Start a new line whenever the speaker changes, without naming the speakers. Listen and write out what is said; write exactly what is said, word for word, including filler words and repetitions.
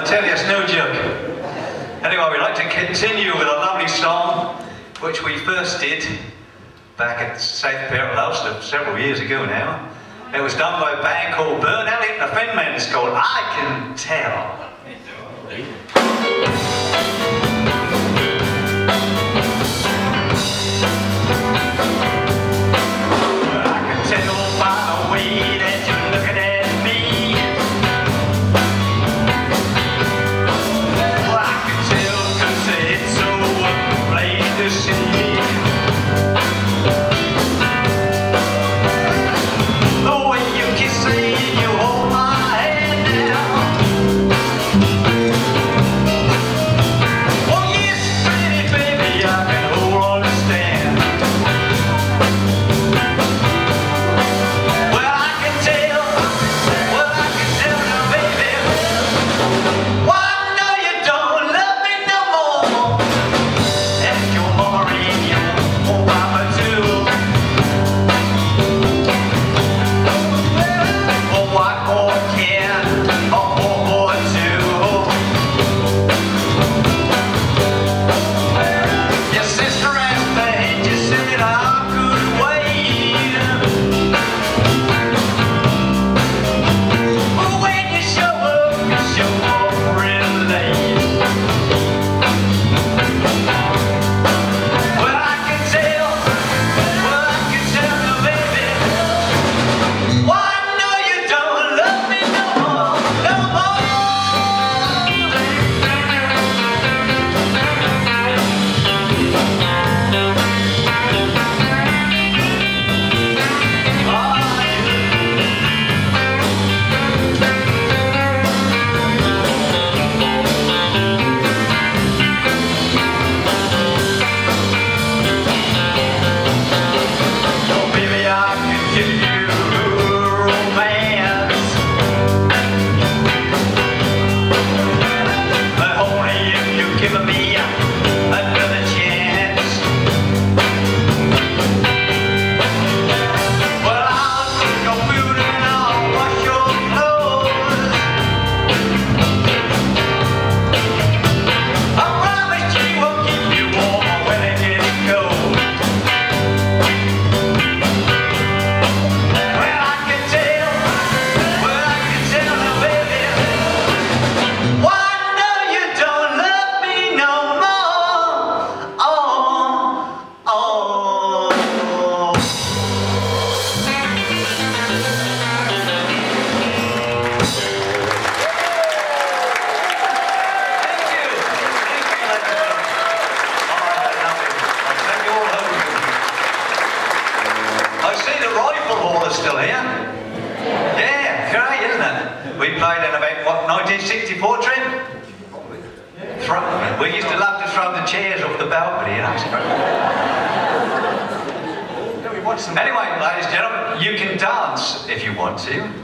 I tell you, it's no joke. Anyway, we'd like to continue with a lovely song which we first did back at South Perth House several years ago now. It was done by a band called Burn Elliott and the Fenmen. It's called I Can Tell. Still here? Yeah, great, isn't it? We played in about, what, nineteen sixty-four, Trent? Throw, we used to love to throw the chairs off the balcony, you know. Anyway, ladies and gentlemen, you can dance if you want to.